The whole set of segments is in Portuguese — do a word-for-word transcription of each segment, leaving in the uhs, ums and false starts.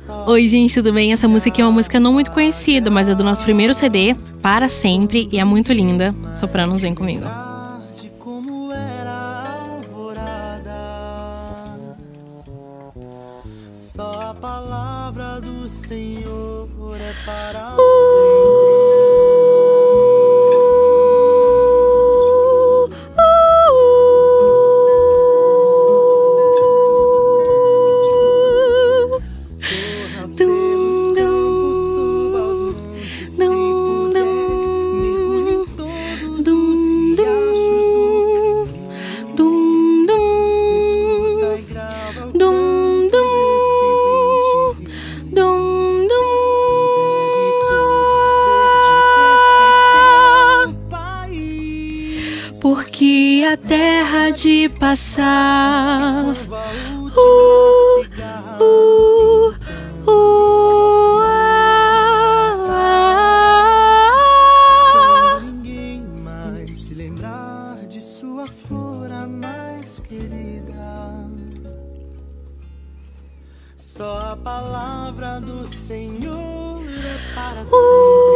Oi gente, tudo bem? Essa música aqui é uma música não muito conhecida, mas é do nosso primeiro C D, Para Sempre, e é muito linda. Sopranos, vem comigo. Só a palavra do Senhor é para sempre. Porque a terra de passar, uh, uh, uh, ah, quando ninguém mais se lembrar de sua flor a mais querida, só a palavra do Senhor é para sempre.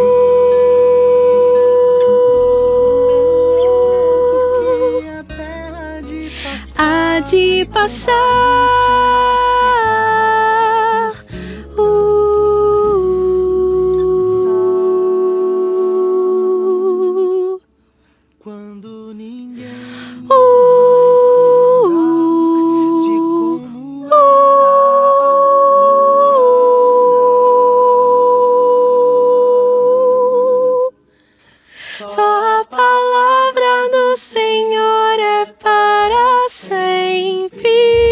Há de passar, uh, quando ninguém uh, mais se lembrar de como era a só a palavra do Senhor é para sempre.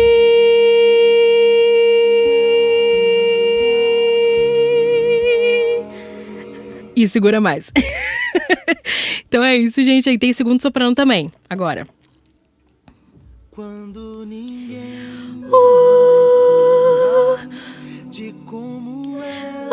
E segura mais. Então é isso, gente. Aí tem segundo soprano também. Agora. quando ninguém Uh, mais se lembrar de como era.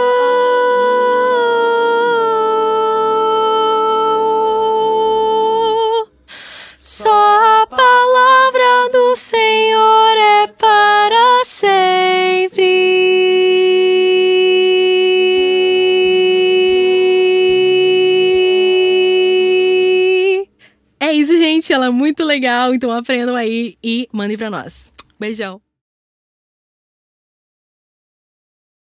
Só a palavra do Senhor é para sempre. É isso, gente. Ela é muito legal. Então aprendam aí e mandem pra nós. Beijão.